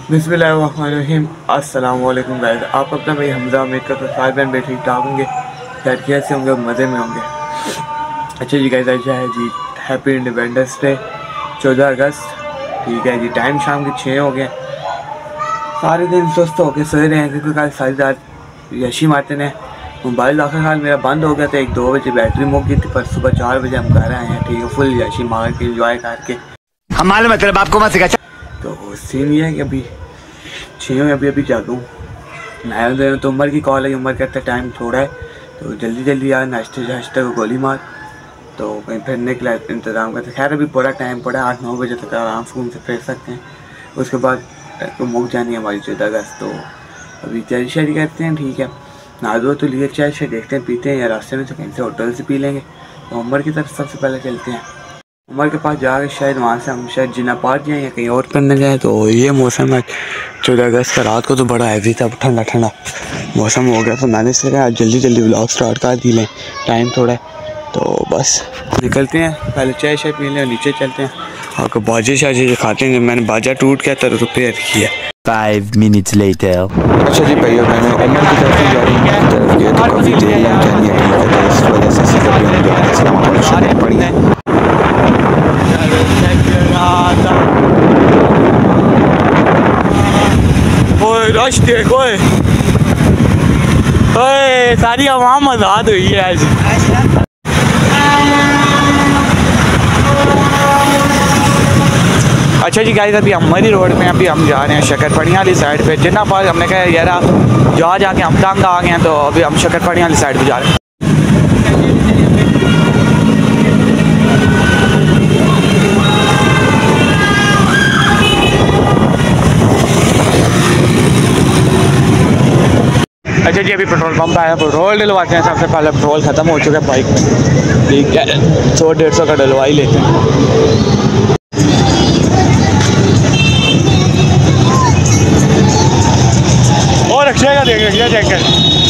बिस्मिल्लाहिर्रहमानिर्रहीम। अस्सलाम वालेकुम गाइस, आप अपना भाई हमजा उम्मीद करता हूँ बैन बैठे ठीक ठाक होंगे, खैरियत से होंगे, मज़े में होंगे। अच्छा जी गाइस, आज है जी हैप्पी इंडिपेंडेंस डे 14 अगस्त। ठीक है जी, टाइम शाम के 6 हो गए। सारे दिन सुस्त होकर सोए रहे हैं क्योंकि कल सारी रात यशी मारते हैं। मोबाइल आखिरकार मेरा बंद हो गया था, 1-2 बजे बैटरी मुक गई थी, पर सुबह 4 बजे हम घर आए हैं। ठीक है, फुल यशी मार के इंजॉय करके। हमारे मतलब आपको मत सिखा। तो सीन ये है कि अभी 6 में अभी जागूँ नया दे तो उम्र की कॉल है। उम्र कहते टाइम थोड़ा है तो जल्दी जल्दी यार नाश्ते झाश्ते को गोली मार, तो कहीं फिरने के लिए इंतज़ाम करते। खैर अभी बड़ा टाइम पड़ा, 8-9 बजे तक आराम सुकून से फिर सकते हैं। उसके बाद तो मुक जानी है हमारी 14 अगस्त। तो अभी तैयारी शायरी करते हैं। ठीक है, नाजो तो लिए चाय शाय देखते हैं पीते हैं, या रास्ते में से कहीं से होटल से पी लेंगे। तो उम्र की तरफ सबसे पहले चलते हैं। उमर के पास जाकर शायद वहाँ से हम शायद जिना पार्क जाएँ या कहीं और करने जाएँ। तो ये मौसम है 14 अगस्त का, रात को तो बड़ा हैवी था, ठंडा ठंडा मौसम हो गया। तो मैंने सोचा आज जल्दी जल्दी व्लॉग स्टार्ट कर दी लें, टाइम थोड़ा है। तो बस निकलते हैं, पहले चाय शाय पी लें और नीचे चलते हैं। आपको बाजे शाजे खाते हैं। मैंने बाजा टूट गया था, रिपेयर किया। 5 minutes later। अच्छा जी भाइयों, मैंने उमर की तरफ से जा रही हूँ की तरफ गया तो काफ़ी देर लग जानी है, तो इस वजह से सीधा भी हम जा रहे हैं। बढ़िया रश देखो, सारी आवाम आज़ाद हुई है आज। अच्छा जी गाइस, अभी हम मरी रोड में अभी हम जा रहे हैं शक्करपड़ियाँ वाली साइड पे। जिन्ना पास हमने कहा यार जाके हम तंग आ गए हैं, तो अभी हम शक्करपड़ियाँ वाली साइड पे जा रहे हैं। अच्छा जी, अभी पेट्रोल पंप आया, पेट्रोल डलवाते हैं। सबसे पहले पेट्रोल ख़त्म हो चुका है बाइक में। ठीक है, 100-150 का डलवा ही लेते हैं। और रखिएगा, देखिए चेक कर।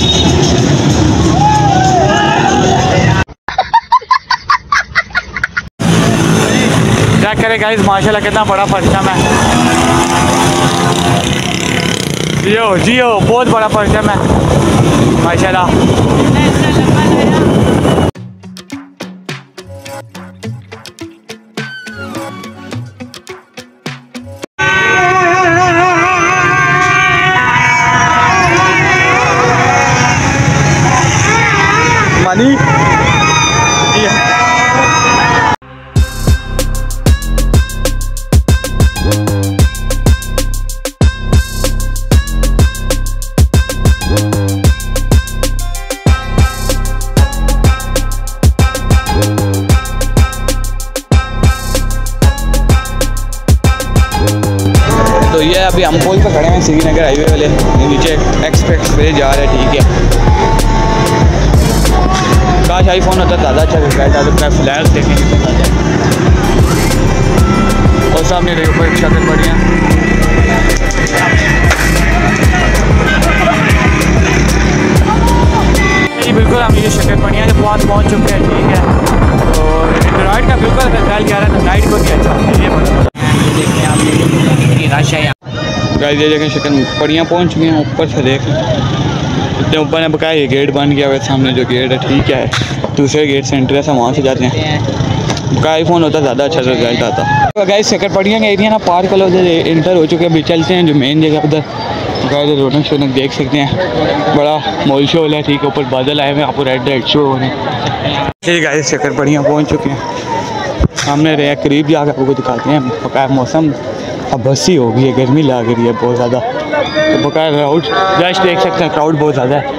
चेक करें गाइस, माशाल्लाह कितना बड़ा परचम है। जियो बहुत बड़ा परचम है माशाल्लाह। मनी तो ये अभी हम पुल पे खड़े हैं, श्रीनगर हाईवे वाले, नीचे एक्सप्रेस वे जा रहे हैं। ठीक है, काश आईफोन होता ज़्यादा अच्छा दिखता है, अपना फ्लैश देखेंगे तो ज़्यादा। और सामने रहे ऊपर शक्करपड़ियाँ। जी बिल्कुल, हम ये शक्करपड़ियाँ के पास पहुँच चुके हैं। ठीक है, तो एंड्रॉइड का बिल्कुल रिजल्ट क्या रहा है, तो नाइट को भी अच्छा है। ये बता देखते हैं आप, ये रश है गाइस। ये देखें शक्करपड़ियाँ पहुँच गए हैं, ऊपर से देख इतने ऊपर ने बकाया ये गेट बन गया हुआ है, सामने जो गेट है। ठीक है, दूसरे गेट से एंट्री है, वहाँ से जाते हैं। बकाया आईफोन होता ज़्यादा अच्छा रिजल्ट आता। तो गाइस शक्करपड़ियाँ का एरिया ना पार कर लो, उधर इंटर हो चुके हैं। अभी चलते हैं जो मेन जगह उधर। गाइस रौनक शौनक देख सकते हैं, बड़ा मॉल शोल है। ठीक है, ऊपर बादल आए हुए हैं, आपको रेड शो हो रहे हैं। ठीक गाइस, शक्करपड़ियाँ पहुँच चुके हैं, सामने रहे करीब जाकर आपको दिखाते हैं। बकाया मौसम अब बसी हो गई है, गर्मी लग रही है बहुत ज़्यादा। तो बकाया क्राउड जस्ट देख सकते हैं, क्राउड बहुत ज़्यादा है।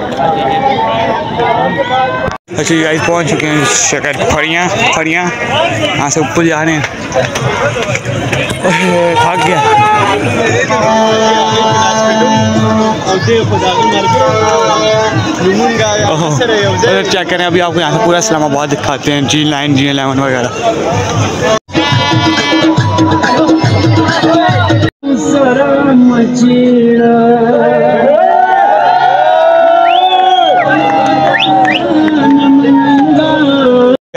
अच्छा गाइस, पहुंच चुके हैं शक्करपड़ियाँ, यहाँ से ऊपर जा रहे हैं। थक गया। चेक करें, अभी आपको यहाँ से पूरा इस्लामाबाद दिखाते हैं, G9 G11 वगैरह।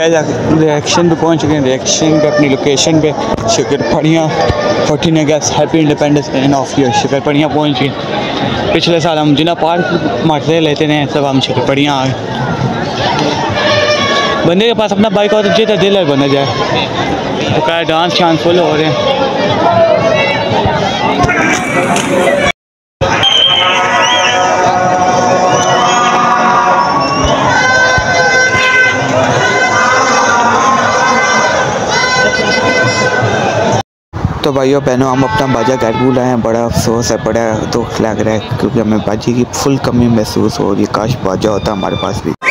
रिएक्शन पे पहुंच चुके हैं, रिएक्शन पे अपनी लोकेशन पे शकरपड़ियाँ 14 अगस्त happy independence day of year Shakarparian पहुंच गए। पिछले साल हम जिना पार्क मारते लेते हैं, सब हम शकरपड़ियाँ आ गए। बंदे के पास अपना बाइक और जितना दिल बना जाए तो क्या डांस चांस फुल हो रहे हैं। तो भाइयों बहनों हम अपना बाजा घर भूल आए हैं। बड़ा अफसोस है, बड़ा दुख लग रहा है क्योंकि हमें बाजी की फुल कमी महसूस हो रही है। काश बाजा होता हमारे पास भी।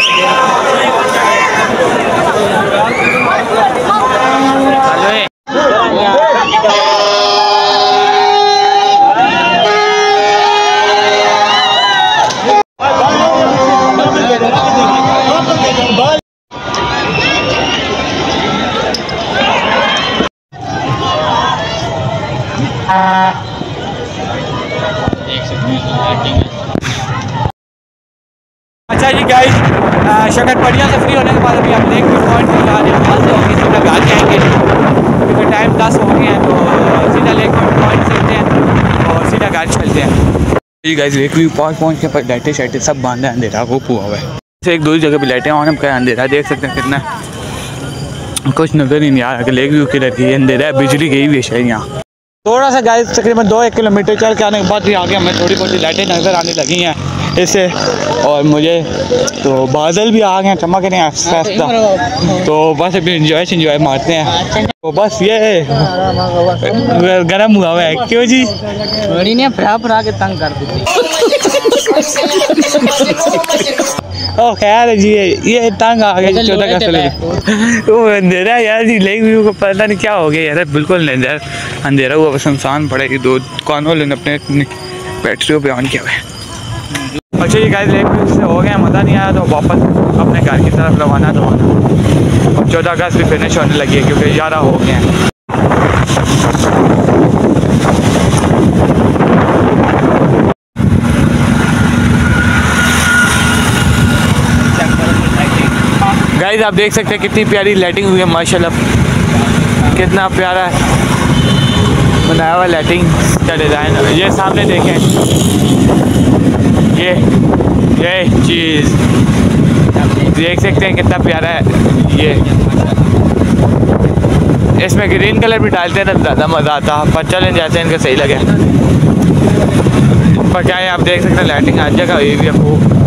अच्छा जी गाइस, शकरपड़ियाँ से फ्री होने के बाद अभी हम लेक व्यू पॉइंट में जा रहे हैं। वहाँ से होगी सीधा घर जाएंगे क्योंकि टाइम 10 हो गए हैं, तो सीधा लेक व्यू पॉइंट से चलते हैं और सीधा घर चलते हैं। जी गाइस, लेक व्यू पॉइंट पहुँच के पर लाइटें शाइटें सब बंद है, अंधेरा वो हुआ हुआ है। एक दूसरी जगह पर लाइटें ऑन है, अंधेरा देख सकते हैं कितना कुछ नज़र ही नहीं आ रहा कि लेक व्यू किधर की अंधेरा है, बिजली गई हुई है शायद यहाँ। थोड़ा सा गाइस तकरीबन 2-1 किलोमीटर चल के आने के बाद ही आगे हमें थोड़ी बहुत लाइटें नज़र आने लगी हैं इससे, और मुझे तो बादल भी आ गए हैं, चमक रहे हैं आस्ता आस्ता। तो बस अभी इंजॉय मारते हैं। तो बस ये गर्म हुआ है क्यों जी, बड़ी ने फ्रा के तंग कर दी। ओ खैर जी, ये तंग आ गया 14 अगस्त वो अंधेरा यार जी। लेक व्यू को पता नहीं क्या हो गया यार, बिल्कुल अंधेरा हुआ, बस इंसान पड़ेगी। दो दुकान वालों ने अपने बैटरियों पे ऑन किया हुआ है। अच्छा ये गाइस, लेक व्यू से हो गया, मज़ा नहीं आया तो वापस अपने घर की तरफ रवाना। तो अब 14 अगस्त भी फिनिश होने लगी है क्योंकि 11 हो गए हैं। गाइस आप देख सकते हैं कितनी प्यारी लाइटिंग हुई है माशाल्लाह, कितना प्यारा बनाया हुआ लाइटिंग का डिज़ाइन। ये सामने देखें, ये चीज़ देख सकते हैं कितना प्यारा है। ये इसमें ग्रीन कलर भी डालते हैं ना, ज़्यादा मज़ा आता है, पर चलें जैसे इनका सही लगे। पर क्या है, आप देख सकते हैं लाइटिंग हर जगह हुई है।